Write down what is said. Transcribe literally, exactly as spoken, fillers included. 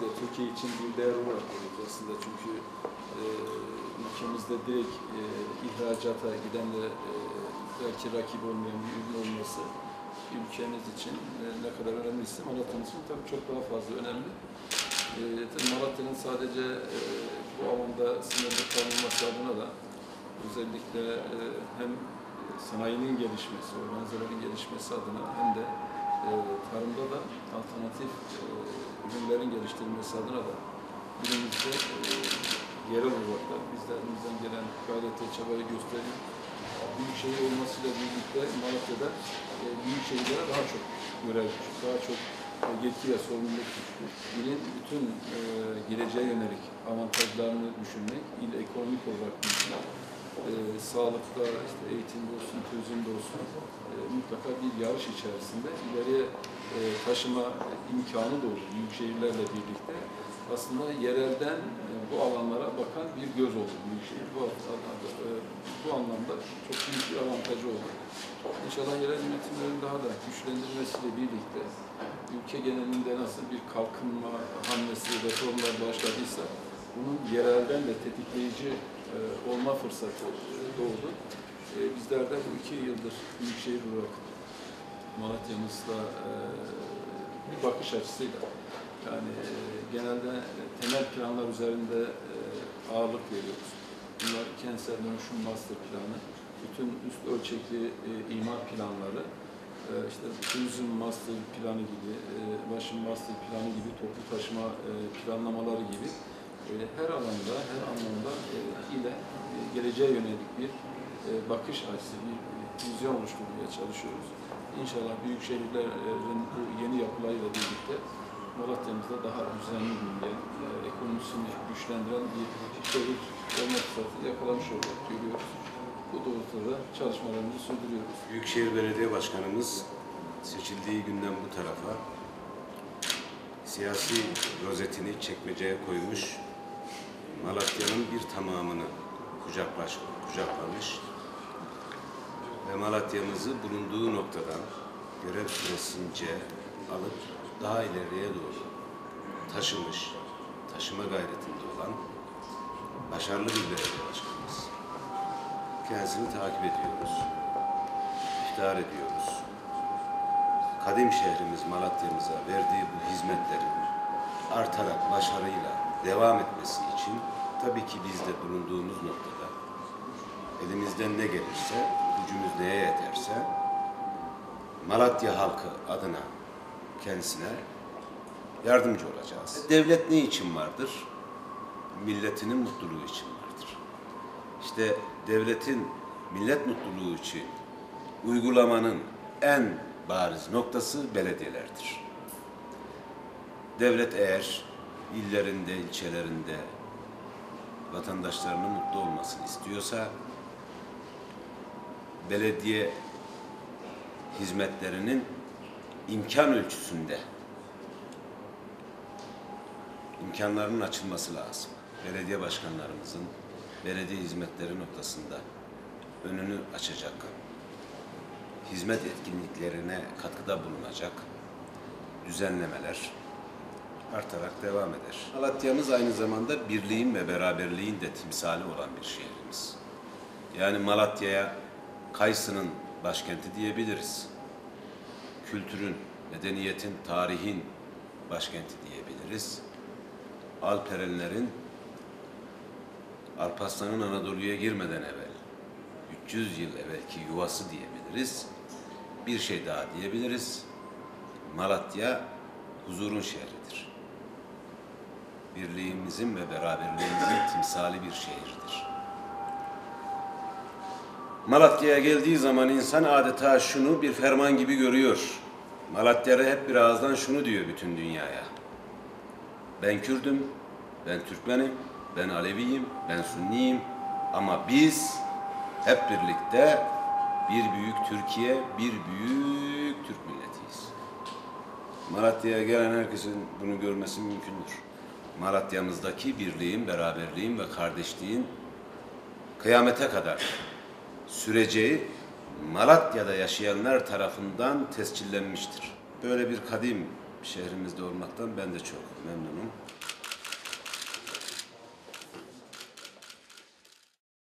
Malatya Türkiye için bir değer olarak görüyoruz aslında çünkü e, ülkemizde direkt e, ihracata giden de e, belki rakip olmayan bir ürün olması ülkemiz için e, ne kadar önemliyse Malatya'nın için tabii çok daha fazla önemli. E, Malatya'nın sadece e, bu alanda sınırlı kalmaması adına da özellikle e, hem sanayinin gelişmesi, organizasyonun gelişmesi adına hem de e, tarımda da alternatif e, ürünlerin geliştirilmesi adına da elimizde e, yerel olarak da bizlerimizden gelen gayreti, çabayı gösteriyor. Büyük şehir olmasıyla birlikte Malatya'da e, büyük şehirlere daha çok görev düştü, daha çok e, yetki ve sorumluluk düştü. İlin bütün e, geleceğe yönelik avantajlarını düşünmek, il ekonomik olarak düşünmek, e, sağlıkta, işte eğitimde olsun, turizmde olsun e, mutlaka bir yarış içerisinde ileriye e, taşıma imkanı da olur büyük şehirlerle birlikte. Aslında yerelden e, bu alanlara bakan bir göz oldu Büyükşehir. Bu, e, bu anlamda çok büyük bir avantajı oldu. İnşallah yerel yönetimlerin daha da güçlendirilmesiyle birlikte ülke genelinde nasıl bir kalkınma hamlesi, reformlar başladıysa bunun yerelden de tetikleyici e, olma fırsatı e, doğdu. E, bizler de bu iki yıldır Büyükşehir olarak Malatya'mızda e, bir bakış açısıyla yani e, genelde temel planlar üzerinde e, ağırlık veriyoruz. Bunlar kentsel dönüşüm master planı, bütün üst ölçekli e, imar planları, e, işte turizm master planı gibi, e, ulaşım master planı gibi, toplu taşıma e, planlamaları gibi e, her alanda, her anlamda e, ile e, geleceğe yönelik bir e, bakış açısı, bir vizyon oluşturmaya çalışıyoruz. İnşallah büyük şehirlerin bu yeni yapılarıyla birlikte Malatya'mızda daha düzenli büyüyen, e, ekonomisini güçlendiren bir şehir olma fırsatı yakalamış olarak görüyoruz. Bu doğrultuda çalışmalarımızı sürdürüyoruz. Büyükşehir Belediye Başkanımız seçildiği günden bu tarafa siyasi rozetini çekmeceye koymuş, Malatya'nın bir tamamını kucaklaş, kucaklamış ve Malatya'mızı bulunduğu noktadan görev süresince alıp daha ileriye doğru taşımış, taşıma gayretinde olan başarılı bir belediye başkanımız. Kendisini takip ediyoruz, iftihar ediyoruz. Kadim şehrimiz Malatya'mıza verdiği bu hizmetlerin artarak başarıyla devam etmesi için tabii ki biz de bulunduğumuz noktada elimizden ne gelirse, gücümüz neye yeterse Malatya halkı adına kendisine yardımcı olacağız. Devlet ne için vardır? Milletinin mutluluğu için vardır. İşte devletin millet mutluluğu için uygulamanın en bariz noktası belediyelerdir. Devlet eğer illerinde, ilçelerinde vatandaşlarının mutlu olmasını istiyorsa belediye hizmetlerinin imkan ölçüsünde imkanlarının açılması lazım. Belediye başkanlarımızın belediye hizmetleri noktasında önünü açacak, hizmet etkinliklerine katkıda bulunacak düzenlemeler artarak devam eder. Malatya'mız aynı zamanda birliğin ve beraberliğin de timsali olan bir şehrimiz. Yani Malatya'ya Kayısı'nın başkenti diyebiliriz. Kültürün, medeniyetin, tarihin başkenti diyebiliriz. Alperenlerin, Alparslan'ın Anadolu'ya girmeden evvel, üç yüz yıl evvelki yuvası diyebiliriz. Bir şey daha diyebiliriz. Malatya, huzurun şehridir. Birliğimizin ve beraberliğimizin timsali bir şehirdir. Malatya'ya geldiği zaman insan adeta şunu bir ferman gibi görüyor. Malatya'da hep bir ağızdan şunu diyor bütün dünyaya. Ben Kürdüm, ben Türkmenim, ben Aleviyim, ben Sünniyim ama biz hep birlikte bir büyük Türkiye, bir büyük Türk milletiyiz. Malatya'ya gelen herkesin bunu görmesi mümkündür. Malatya'mızdaki birliğin, beraberliğin ve kardeşliğin kıyamete kadar süreceği Malatya'da yaşayanlar tarafından tescillenmiştir. Böyle bir kadim şehrimizde olmaktan ben de çok memnunum.